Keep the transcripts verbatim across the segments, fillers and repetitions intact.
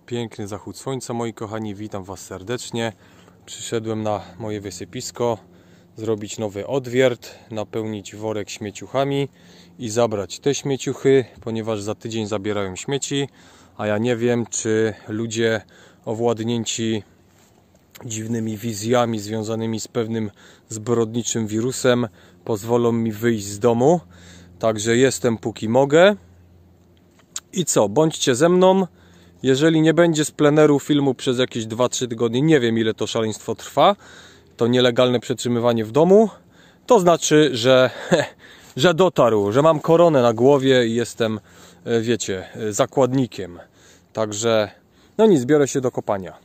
Piękny zachód słońca, moi kochani, witam Was serdecznie. Przyszedłem na moje wysypisko zrobić nowy odwiert, napełnić worek śmieciuchami i zabrać te śmieciuchy, ponieważ za tydzień zabierają śmieci, a ja nie wiem, czy ludzie owładnięci dziwnymi wizjami związanymi z pewnym zbrodniczym wirusem pozwolą mi wyjść z domu. Także jestem póki mogę. I co? Bądźcie ze mną. Jeżeli nie będzie z pleneru filmu przez jakieś dwa trzy tygodnie, nie wiem ile to szaleństwo trwa, to nielegalne przetrzymywanie w domu, to znaczy, że, że dotarł, że mam koronę na głowie i jestem, wiecie, zakładnikiem. Także, no nic, biorę się do kopania.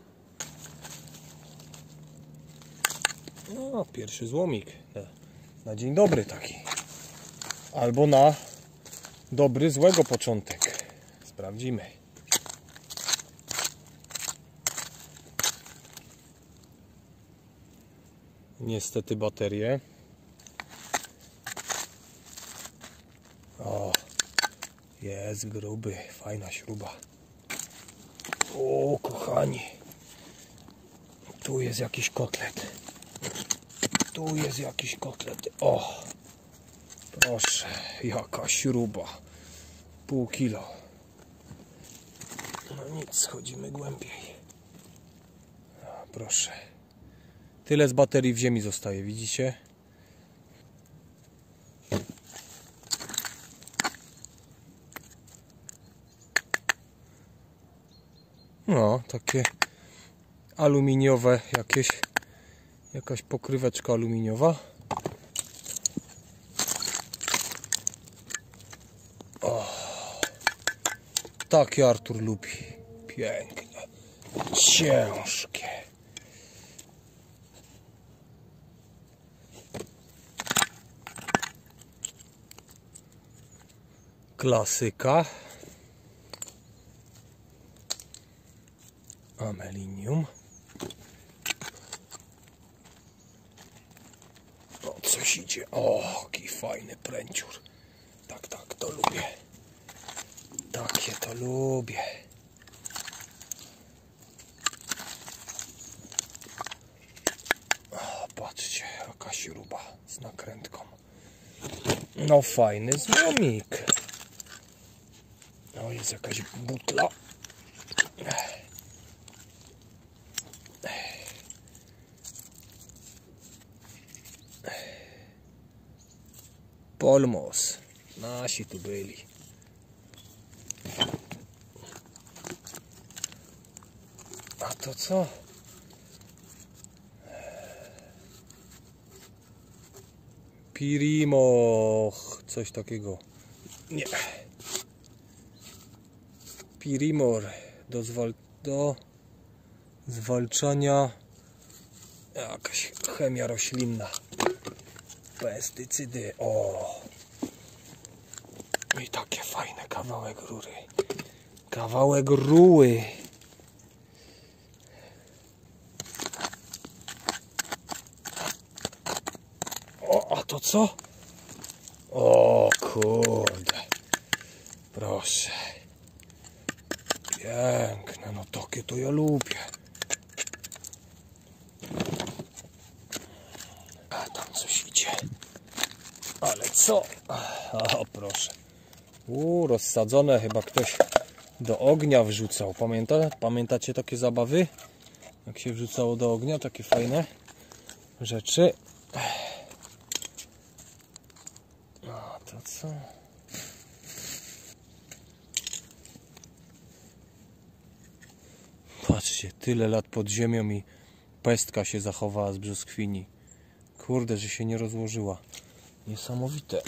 No, pierwszy złomik na dzień dobry taki. Albo na dobry, złego początek. Sprawdzimy. Niestety baterie. O, jest gruby, fajna śruba. O, kochani, tu jest jakiś kotlet. Tu jest jakiś kotlet. O, proszę, jaka śruba. Pół kilo. No nic, schodzimy głębiej. O, proszę. Tyle z baterii w ziemi zostaje, widzicie? No, takie aluminiowe jakieś, jakaś pokryweczka aluminiowa. O, takie Artur lubi. Piękne, ciężkie. Klasyka. Amelinium. O, coś idzie. O, jaki fajny pręciur. Tak, tak, to lubię. Takie to lubię. O, patrzcie, jaka śruba z nakrętką. No, fajny złomik. No, jest jakaś butla. Polmos. Nasi tu byli. A to co? Pirimoch. Coś takiego. Nie. Pirimor. Do, zwal do zwalczania. Jakaś chemia roślinna. Pestycydy. O! I takie fajne kawałek rury. Kawałek ruły. O, a to co? O kurde. Proszę. Piękne. No takie to ja lubię. A tam coś idzie. Ale co? O, proszę. U, rozsadzone, chyba ktoś do ognia wrzucał. Pamięta? Pamiętacie takie zabawy? Jak się wrzucało do ognia, takie fajne rzeczy. A to co? Patrzcie, tyle lat pod ziemią i pestka się zachowała z brzoskwini. Kurde, że się nie rozłożyła. Niesamowite.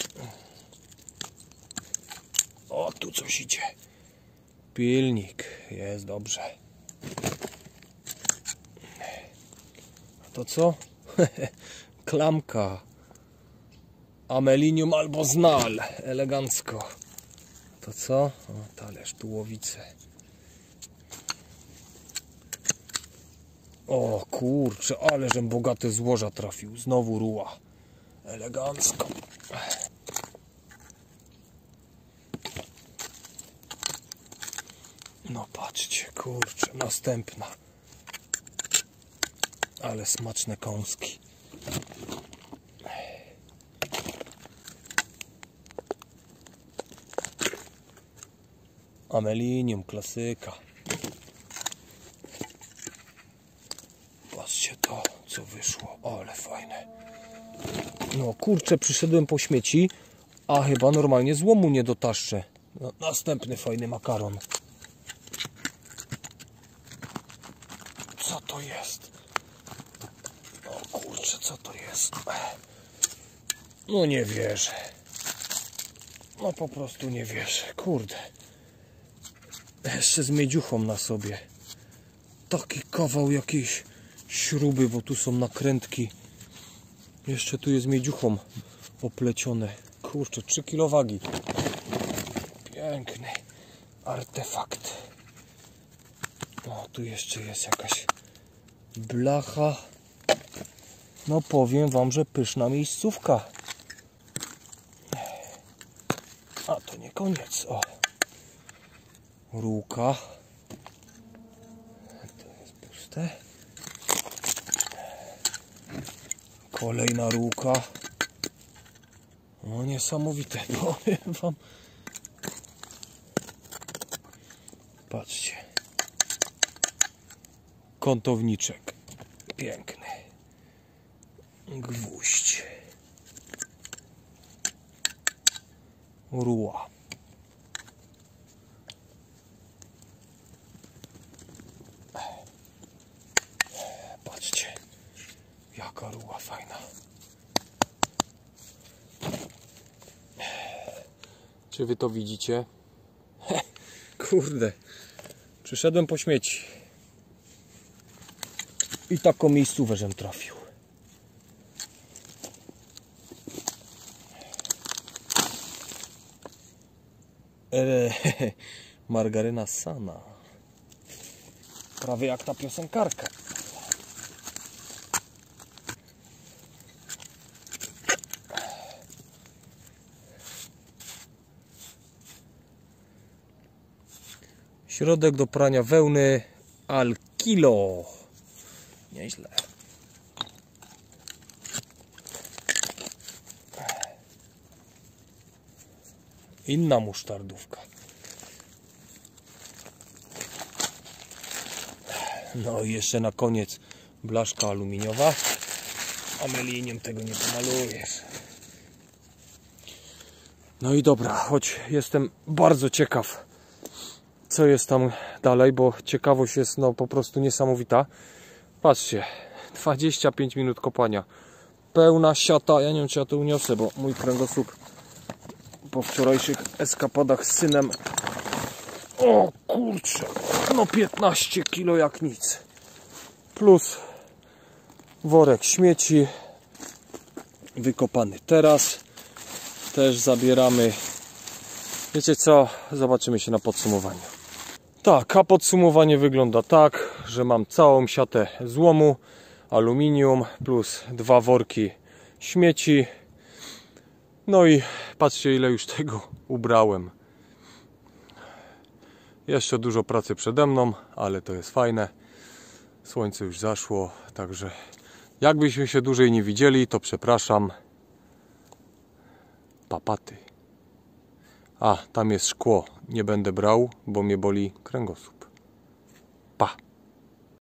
O, tu coś idzie. Pilnik. Jest dobrze. A to co? Klamka. Amelinium albo znal. Elegancko. To co? O, talerz, tułowice. O kurczę, ale żem bogate złoża trafił. Znowu ruła. Elegancko. No patrz. Patrzcie, kurczę, następna. Ale smaczne kąski. Amelinium, klasyka. Patrzcie to, co wyszło. Ale fajne. No kurczę, przyszedłem po śmieci, a chyba normalnie złomu nie dotaszczę. No, następny fajny makaron. Co to jest? O kurczę, co to jest? No nie wierzę. No po prostu nie wierzę. Kurde. Jeszcze z miedziuchą na sobie. Taki kawał jakiejś śruby, bo tu są nakrętki. Jeszcze tu jest miedziuchą oplecione. Kurczę, trzy kilo wagi. Piękny artefakt. O, tu jeszcze jest jakaś blacha. No powiem wam, że pyszna miejscówka. A to nie koniec. O. Rurka. To jest puste. Kolejna rurka. No niesamowite. Powiem wam. Patrzcie. Kątowniczek. Piękny. Gwóźdź. Rura. Patrzcie. Jaka rura fajna. Czy wy to widzicie? Kurde. Przyszedłem po śmieci. I taką miejscówę żem trafił. Eee, margaryna Sana. Prawie jak ta piosenkarka. Środek do prania wełny Alkilo. Nieźle. Inna musztardówka. No i jeszcze na koniec blaszka aluminiowa. Amelinium tego nie pomalujesz. No i dobra, choć jestem bardzo ciekaw, co jest tam dalej, bo ciekawość jest no po prostu niesamowita. Patrzcie, dwadzieścia pięć minut kopania. Pełna siata, ja nie wiem czy ja to uniosę, bo mój kręgosłup po wczorajszych eskapadach z synem. O kurczę, no piętnaście kilo jak nic. Plus worek śmieci wykopany teraz. Też zabieramy. Wiecie co? Zobaczymy się na podsumowaniu. Tak, a podsumowanie wygląda tak, że mam całą siatę złomu, aluminium plus dwa worki śmieci. No i patrzcie ile już tego ubrałem. Jeszcze dużo pracy przede mną, ale to jest fajne. Słońce już zaszło, także jakbyśmy się dłużej nie widzieli, to przepraszam. Papaty. A, tam jest szkło. Nie będę brał, bo mnie boli kręgosłup.